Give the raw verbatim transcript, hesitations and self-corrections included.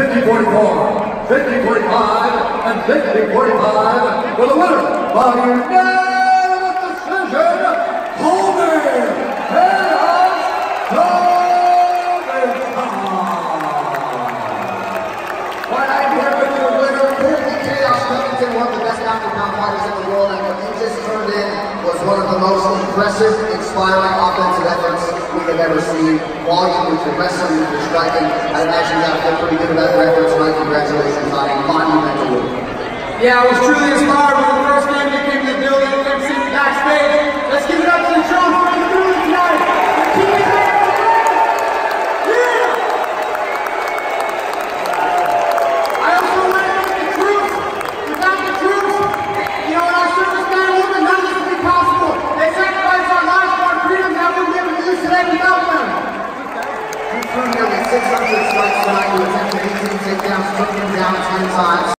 fifty forty-four, fifty forty-five, and fifty forty-five for the winner by unanimous decision, Colby Chaos Covington. Well, I'm here with your winner, Colby Chaos Covington, one of the best pound-for-pound fighters in the world, and what you just turned in was one of the most impressive, inspiring offensive efforts we have ever seen. Volume with your wrestling, with your striking. I imagine you got to feel pretty good about your efforts tonight. Congratulations on a monumental win. Yeah, I was truly inspired when the first game they came to the building, M C backstage. Let's give it up to the drums for the building tonight. Keep it up. Yeah! I also want to thank the troops. Without the troops, you know, and our service men and women, none of this would be possible. They sacrificed our lives for our freedom that we would never do today without them. You threw nearly six hundred strikes tonight. You attempted eighteen takedowns, took him down ten times.